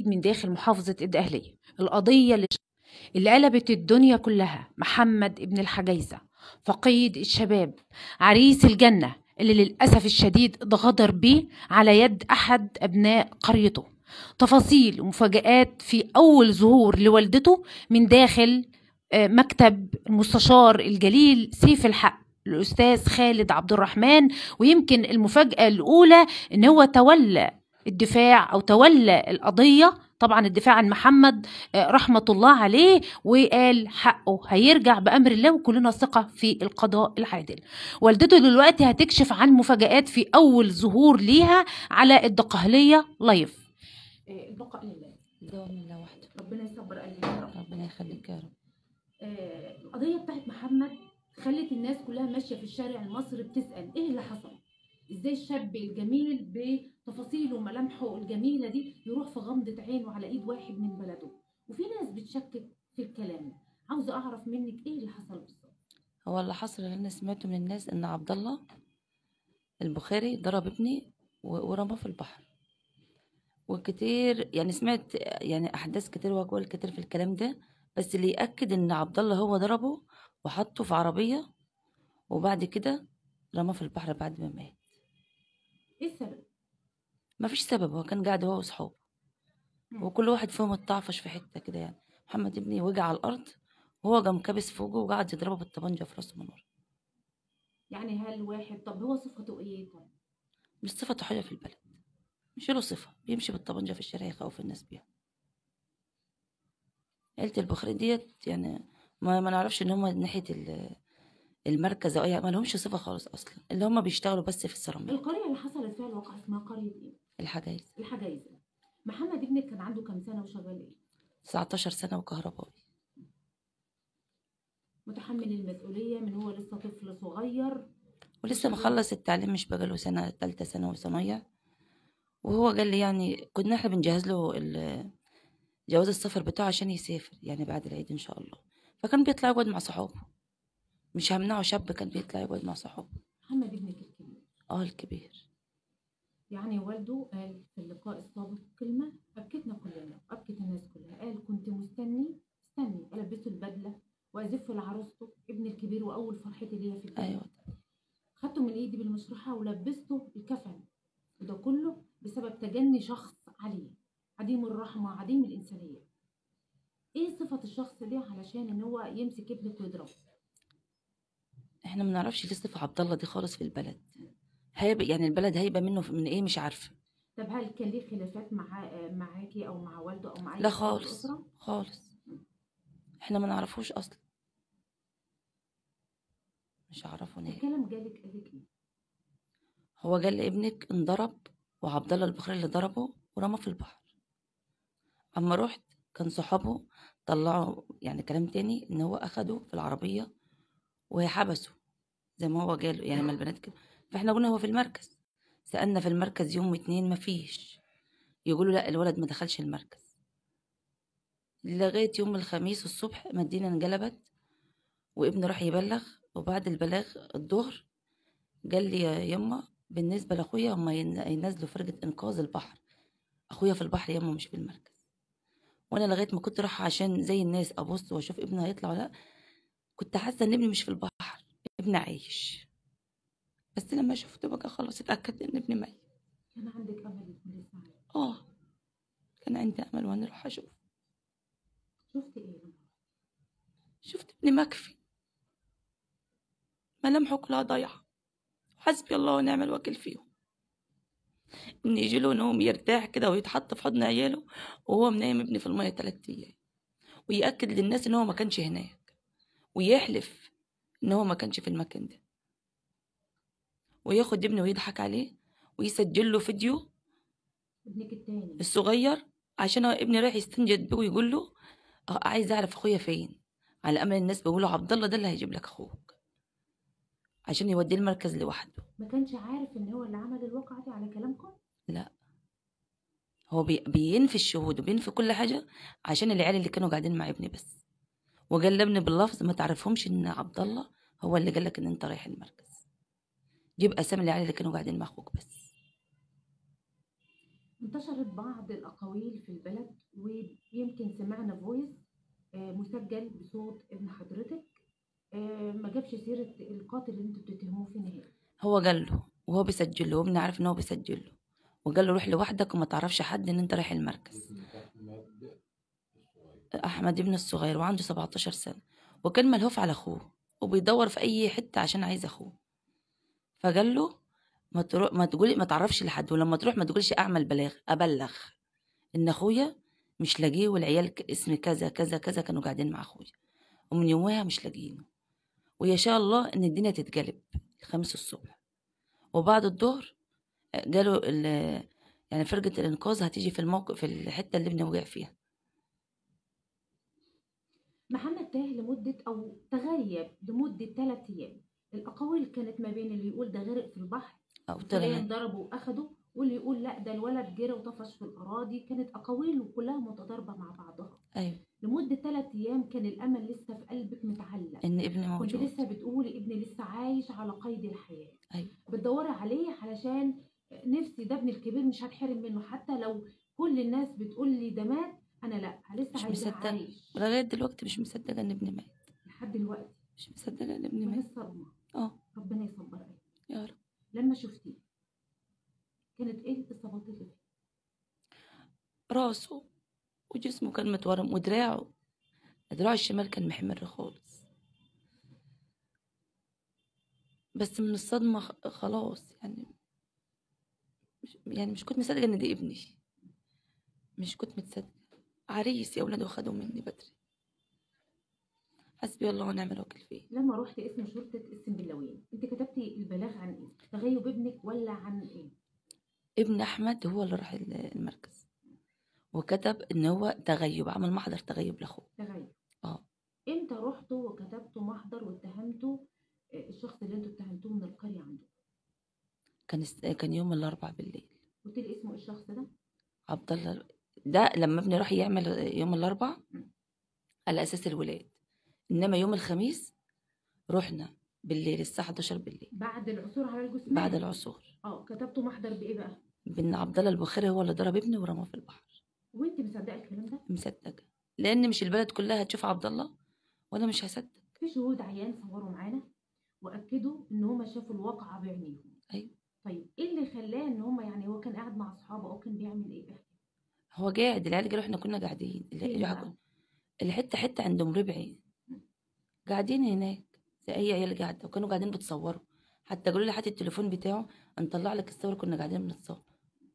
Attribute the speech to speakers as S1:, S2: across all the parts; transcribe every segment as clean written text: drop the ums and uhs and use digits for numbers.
S1: من داخل محافظة الدقهلية. القضية اللي قلبت الدنيا كلها، محمد ابن الحجيزة، فقيد الشباب، عريس الجنة، اللي للأسف الشديد اتغدر بيه على يد أحد أبناء قريته. تفاصيل ومفاجآت في أول ظهور لوالدته من داخل مكتب المستشار الجليل سيف الحق الأستاذ خالد عبد الرحمن. ويمكن المفاجأة الأولى إن هو تولى الدفاع أو تولى القضية، طبعا الدفاع عن محمد رحمة الله عليه، وقال حقه هيرجع بأمر الله، وكلنا ثقة في القضاء العادل. والدته دلوقتي هتكشف عن مفاجآت في أول ظهور ليها على الدقهلية لايف. البقاء لله،
S2: دوام الله وحده.
S1: ربنا يصبر قلبك يا رب.
S2: ربنا يخليك يا رب.
S1: القضية بتاعت محمد خلت الناس كلها ماشية في الشارع المصري بتسأل ايه اللي حصل؟ ازاي الشاب الجميل بتفاصيله وملامحه الجميلة دي يروح في غمضة عينه على ايد واحد من بلده؟ وفي ناس بتشكك في الكلام. عاوزة اعرف منك ايه اللي حصل بالظبط.
S2: هو اللي حصل اللي انا سمعته من الناس ان عبد الله البخاري ضرب ابني ورماه في البحر، وكتير يعني سمعت يعني احداث كتير واقوال كتير في الكلام ده، بس اللي يأكد ان عبد الله هو ضربه وحطه في عربية وبعد كده رماه في البحر بعد ما مات.
S1: ايه السبب؟
S2: مفيش سبب، هو كان قاعد هو واصحابه وكل واحد فيهم اتطعفش في حتة كده. يعني محمد ابني وقع على الارض وهو قام كابس فوقه وقعد يضربه بالطبنجة في راسه من ورا.
S1: يعني هل واحد، طب هو صفته ايه؟ طب
S2: مش صفته حاجة في البلد، مش له صفة، بيمشي بالطبنجة في الشارع يخوف الناس بيها. عيلة البخاري ديت يعني ما نعرفش ان هم ناحية المركز او اي، ما لهمش صفة خالص اصلا، اللي هم بيشتغلوا بس في السيراميك.
S1: القرية اللي حصلت فيها الواقعة اسمها قرية ايه؟
S2: الحجايز.
S1: الحجايزة. محمد ابنك كان عنده كام سنة وشغال ايه؟
S2: 19 سنة وكهربائي.
S1: متحمل المسؤولية من هو لسه طفل صغير
S2: ولسه مخلص التعليم، مش بقاله سنة تالتة سنة وصنايع. وهو قال لي يعني كنا احنا بنجهز له جواز السفر بتاعه عشان يسافر يعني بعد العيد ان شاء الله، فكان بيطلع يقعد مع صحابه. مش همنعه، شاب كان بيطلع يقعد مع صحابه.
S1: محمد ابنك الكبير؟ يعني والده قال في اللقاء السابق كلمة أبكتنا كلنا وأبكت الناس كلها، قال كنت مستني ألبسه البدلة وأزفه لعروسته ابن الكبير وأول فرحتي ليا في الدنيا.
S2: ايوه.
S1: خدته من إيدي بالمشرحة ولبسته الكفن، وده كله بسبب تجني شخص عليه عديم الرحمة عديم الإنسانية. إيه صفة الشخص ده علشان إن هو يمسك ابنك ويضربه؟
S2: احنا ما نعرفش ليه صفة عبد الله دي خالص في البلد. هيبقى يعني البلد هيبقى منه من ايه مش عارفه.
S1: طب هل كان ليه خلافات معاكي او مع والده او مع
S2: لا خالص خالص، احنا ما نعرفوش اصلا، مش عارفه نهائي.
S1: الكلام قالك ايه؟
S2: هو قال لي ابنك انضرب وعبد الله البخاري اللي ضربه ورماه في البحر. اما رحت كان صحابه طلعوا يعني كلام تاني ان هو اخده في العربيه وحبسه زي ما هو قال، يعني ما البنات كده. فاحنا قلنا هو في المركز، سألنا في المركز يوم واتنين مفيش، يقولوا لا الولد ما دخلش المركز. لغاية يوم الخميس الصبح مدينة انقلبت وابني راح يبلغ، وبعد البلاغ الظهر قال لي يا يما بالنسبة لأخويا هم ينزلوا فرقة إنقاذ البحر، أخويا في البحر يما مش في المركز. وأنا لغاية ما كنت رايحة عشان زي الناس أبص وأشوف ابني هيطلع ولا لأ، كنت حاسة إن ابني مش في البحر، ابني عايش. بس لما شفته بقى خلاص اتأكدت إن ابني ميت.
S1: كان عندك أمل يكون لسه عايش؟
S2: كان عندي أمل وأنا أروح أشوف.
S1: شفت إيه؟
S2: شفت ابني مكفي، ملامحه كلها ضايعة، حسبي الله ونعم الوكيل فيهم. إن يجيله نوم يرتاح كده ويتحط في حضن عياله وهو منايم ابني في المية 3 أيام، ويأكد للناس إن هو ما كانش هناك، ويحلف إن هو ما كانش في المكان ده، وياخد ابني ويضحك عليه ويسجل له فيديو
S1: ابنك التاني
S2: الصغير عشان ابني رايح يستنجد بيه ويقول له عايز أعرف أخويا فين، على أمل الناس بيقولوا عبد الله ده اللي هيجيب لك أخوك عشان يوديه المركز لوحده.
S1: ما كانش عارف إن هو اللي عمل الواقعة دي على كلامكم؟
S2: لا، هو بينفي الشهود وبينفي كل حاجة عشان العيال اللي كانوا قاعدين مع ابني بس، وقال لابني باللفظ ما تعرفهمش ان عبد الله هو اللي قال لك ان انت رايح المركز، جيب اسامي العيال اللي كانوا قاعدين مع اخوك بس.
S1: انتشرت بعض الأقاويل في البلد، ويمكن سمعنا فويس مسجل بصوت ابن حضرتك، ما جابش سيرة القاتل اللي انتوا بتتهموه في النهاية.
S2: هو قال له وهو بيسجل له، وابني عارف ان هو بيسجل له، وقال له روح لوحدك وما تعرفش حد ان انت رايح المركز. احمد ابن الصغير وعنده 17 سنة، وكان ملهوف على اخوه وبيدور في اي حتة عشان عايز اخوه. فقال له ما تروح، ما تقولي، ما تعرفش لحد، ولما تروح ما تقولش اعمل ابلغ ان اخويا مش لاقيه، والعيال اسم كذا كذا كذا كانوا قاعدين مع اخويا، ومن يومها مش لاقيينه، ويا شاء الله ان الدنيا تتقلب الخميس الصبح. وبعد الظهر قالوا يعني فرقة الإنقاذ هتيجي في الموقف، في الحتة اللي ابني وقع فيها.
S1: محمد تاه لمدة أو تغيب لمدة 3 أيام. الأقاويل كانت ما بين اللي يقول ده غرق في البحر
S2: أو
S1: فلان ضربه وأخده، واللي يقول لا ده الولد جرى وطفش في الأراضي. كانت أقاويل كلها متضاربة مع بعضها.
S2: أيوة.
S1: لمدة 3 أيام كان الأمل لسه في قلبك متعلق
S2: إن ابني موجود.
S1: كنت لسه بتقولي ابني لسه عايش على قيد الحياة.
S2: أيوة.
S1: بتدوري عليه علشان نفسي ده ابني الكبير مش هتحرم منه، حتى لو كل الناس بتقول لي ده مات، أنا لا لسه
S2: مش
S1: عايزاه
S2: مصدقة
S1: عايش.
S2: لغاية دلوقتي، مش مصدقة إن ابني مات
S1: لحد دلوقتي
S2: مش مصدقة إن ابني
S1: وهي
S2: مات.
S1: الصدمة.
S2: ربنا
S1: يصبر قلبك.
S2: يا رب.
S1: لما شفتيه كانت ايه الاصابات اللي فيه؟
S2: راسه وجسمه كان متورم، ودراعه الشمال كان محمر خالص. بس من الصدمة خلاص يعني مش كنت مصدقة إن دي ابني، مش كنت متصدقة. عريس يا ولاد وخدوا مني بدري. حسبي الله ونعم الوكيل فيه.
S1: لما رحت اسم شرطة السنبلاوين انت كتبتي البلاغ عن ايه؟ تغيب ابنك ولا عن ايه؟
S2: ابن احمد هو اللي راح المركز وكتب ان هو تغيب، عمل محضر تغيب لاخوه.
S1: تغيب. امتى رحتوا وكتبتوا محضر واتهمتوا الشخص اللي انتوا اتهمتوه من القرية عنده؟
S2: كان يوم الاربعاء بالليل.
S1: قلت لي اسمه الشخص ده؟
S2: عبد الله. ده لما ابني راح يعمل يوم الاربعاء على اساس الولاد، انما يوم الخميس رحنا بالليل الساعه 11 بالليل
S1: بعد العثور على الجثمان.
S2: بعد العثور.
S1: كتبتوا محضر بايه بقى؟
S2: بان عبد الله البخاري هو اللي ضرب ابني ورماه في البحر.
S1: وانت مصدقه الكلام ده؟
S2: مصدقه، لان مش البلد كلها هتشوف عبد الله وانا مش هصدق.
S1: في شهود عيان صوروا معانا واكدوا ان هم شافوا الواقعه بعينيهم.
S2: ايوه.
S1: طيب ايه اللي خلاه ان هم يعني هو كان قاعد مع اصحابه او كان بيعمل ايه؟
S2: هو قاعد، العيال قالوا احنا كنا قاعدين حته عند مربعي قاعدين هناك زي اي عيال قاعده، وكانوا قاعدين بتصوروا. حتى قالوا لي هات التليفون بتاعه نطلع لك الصور، كنا قاعدين بنتصور.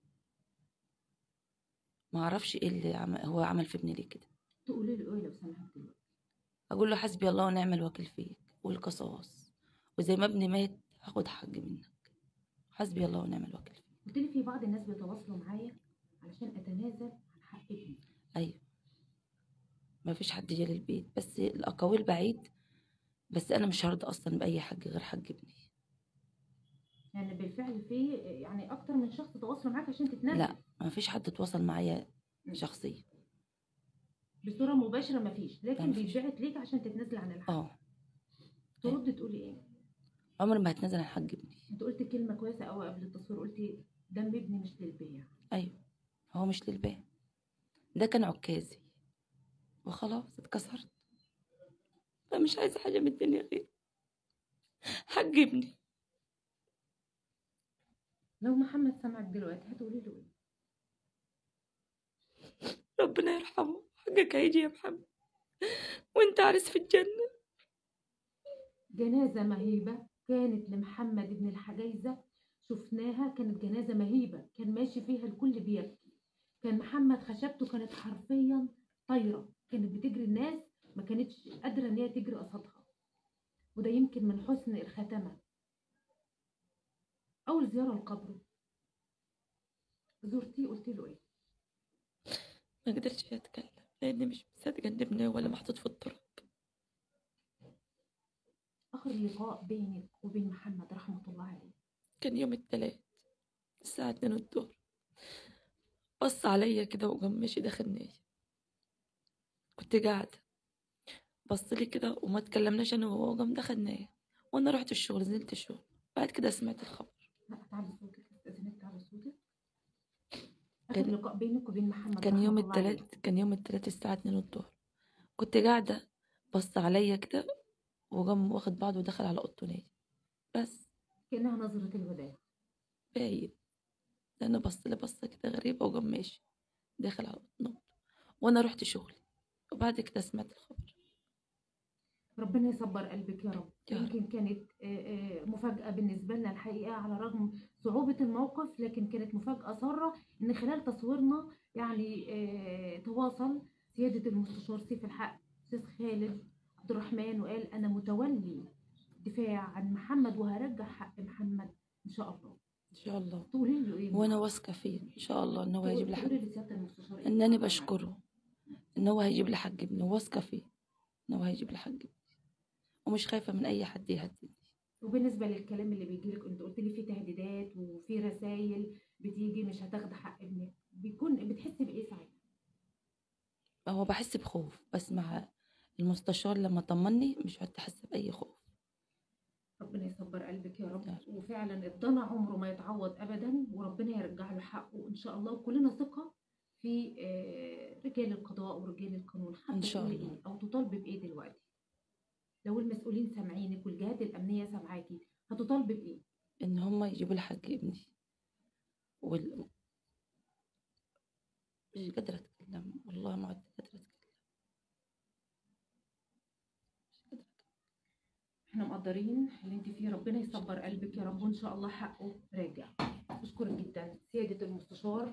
S2: ما اعرفش ايه اللي هو عمل في ابني ليه كده.
S1: تقولي له ايه لو سمحت دلوقتي؟
S2: اقول له حسبي الله ونعم الوكيل فيك والقصاص، وزي ما ابني مات هاخد حق منك. حسبي الله ونعم الوكيل فيك.
S1: قلت لي في بعض الناس بيتواصلوا معايا علشان اتنازل عن حق ابني.
S2: ايوه، ما فيش حد جه للبيت، بس الاقاويل بعيد، بس انا مش هرضى اصلا باي حق غير حق ابني.
S1: يعني بالفعل في يعني اكتر من شخص تواصلوا معاك عشان تتنازل؟
S2: لا، ما فيش حد تواصل معايا شخصيا
S1: بصوره مباشره، ما فيش، لكن بيتبعت ليك عشان تتنازل عن الحق. ترد تقولي ايه؟
S2: عمري ما هتنازل عن حق ابني.
S1: انت قلت كلمه كويسه قوي قبل التصوير، قلتي دم ابني مش للبيع.
S2: ايوه، هو مش للبيع، ده كان عكازي وخلاص اتكسرت، فمش عايزه حاجه من الدنيا غير حق ابني.
S1: لو محمد سمعك دلوقتي هتقولي له ايه؟
S2: ربنا يرحمه، حقك هيجي يا محمد وانت عارس في الجنه.
S1: جنازه مهيبه كانت لمحمد ابن الحجيزه، شفناها، كانت جنازه مهيبه كان ماشي فيها الكل بيبكي. كان محمد خشبته كانت حرفيا طايره، كانت بتجري الناس ما كانتش قادره ان هي تجري قصادها، وده يمكن من حسن الخاتمه. اول زياره لقبره زرتيه قلت له ايه؟
S2: ما قدرتش اتكلم لاني مش مصدقه ان ابني ولا محطوط في التراب.
S1: اخر لقاء بينك وبين محمد رحمه الله عليه
S2: كان يوم الثلاث الساعه 2 الظهر، بص عليا كده وقام ماشي داخل نايم. كنت قاعده، بص لي كده وما اتكلمناش انا وهو، قام دخل نايم. وانا رحت الشغل، نزلت الشغل، بعد كده سمعت الخبر.
S1: لا تعالي صوتك، استاذنك تعالي صوتك. آخر لقاء بينك وبين محمد
S2: كان
S1: رحمة
S2: يوم
S1: الله عليه؟
S2: كان يوم التلات الساعة 2 الظهر. كنت قاعدة، بص عليا كده وقام واخد بعضه ودخل على اوضته نايم. بس
S1: كأنها نظرة الوداع.
S2: باين. انا بص لي بصة كده غريبة وقام ماشي داخل على اوضته، وانا رحت شغلي وبعد كده سمعت الخبر.
S1: ربنا يصبر قلبك يا رب.
S2: يا رب.
S1: يمكن كانت مفاجأة بالنسبة لنا الحقيقة على رغم صعوبة الموقف، لكن كانت مفاجأة سارة إن خلال تصويرنا يعني تواصل سيادة المستشار سيف الحق أستاذ خالد عبد الرحمن وقال أنا متولي الدفاع عن محمد وهرجع حق محمد إن شاء الله.
S2: ان شاء الله.
S1: تقولي له إيه؟
S2: وانا واثقة فيه ان شاء الله ان هو هيجيب لي
S1: تقولي
S2: حق،
S1: لسيادة المستشار إيه؟
S2: انني بشكره ان هو هيجيب لي حق ابني، واثقة فيه ان هو هيجيب لي حق ابني، ومش خايفة من اي حد يهددني.
S1: وبالنسبة للكلام اللي بيجيلك انت قلت لي في تهديدات وفي رسائل بتيجي مش هتاخد حق ابنك، بتحسي بايه ساعتها؟
S2: هو بحس بخوف، بس مع المستشار لما طمني مش عدت احس باي خوف.
S1: ربنا يصبر قلبك يا رب.
S2: يا رب.
S1: وفعلا الضنا عمره ما يتعوض ابدا، وربنا يرجع له حقه ان شاء الله، وكلنا ثقة في رجال القضاء ورجال القانون.
S2: إن شاء
S1: تقولي
S2: الله.
S1: ايه او تطالبي بايه دلوقتي؟ لو المسؤولين سامعينك والجهات الامنية سامعاكي هتطالبي بايه؟
S2: ان هم يجيبوا لي حق ابني مش قادرة اتكلم، والله ما عدت قادرة اتكلم.
S1: احنا مقدرين اللي انت فيه، ربنا يصبر قلبك يا رب، وان شاء الله حقه راجع. بشكرك جدا سيادة المستشار.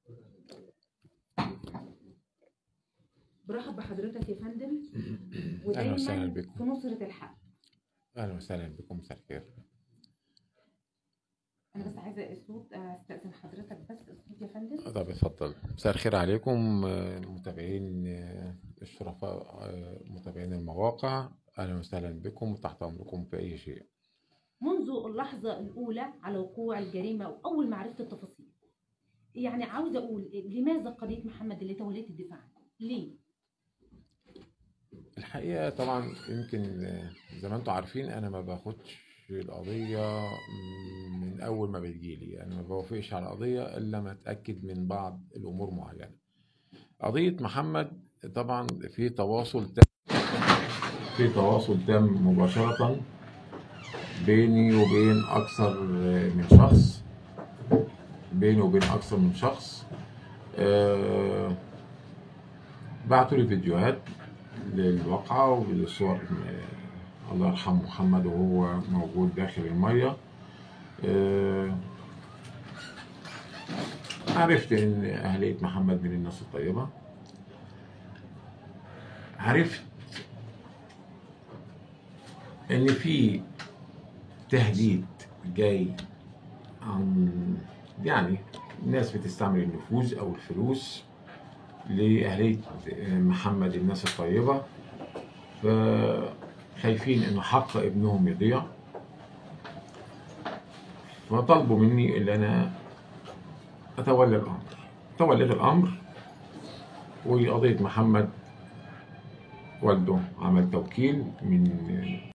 S1: برحب بحضرتك يا فندم،
S3: أهلا وسهلا
S1: ودايما
S3: بكم.
S1: في نصرة الحق.
S3: أهلا وسهلا بكم، مساء الخير.
S1: انا بس عايزة الصوت، استأذن حضرتك بس الصوت يا فندم.
S3: طب اتفضل. مساء الخير عليكم المتابعين الشرفاء، متابعين المواقع. أهلا وسهلا بكم، تحت أمركم في أي شيء.
S1: منذ اللحظة الأولى على وقوع الجريمة وأول ما عرفت التفاصيل، يعني عاوزة أقول لماذا قضية محمد اللي توليت الدفاع عنه؟ ليه؟
S3: الحقيقة طبعا يمكن زي ما انتم عارفين أنا ما باخدش القضية من أول ما بتجيلي، أنا ما بوافقش على القضية إلا ما أتأكد من بعض الأمور معينة. قضية محمد طبعا في تواصل تام مباشرة بيني وبين أكثر من شخص. بعتوا لي فيديوهات للواقعة وللصور، الله يرحمه محمد وهو موجود داخل المية. عرفت إن أهلية محمد من الناس الطيبة، عرفت إن في تهديد جاي عن يعني ناس بتستعمل النفوذ أو الفلوس لأهلية محمد الناس الطيبة، فخايفين إن حق ابنهم يضيع، فطلبوا مني إن أنا أتولى الأمر. توليت الأمر، وقضية محمد والده عمل توكيل من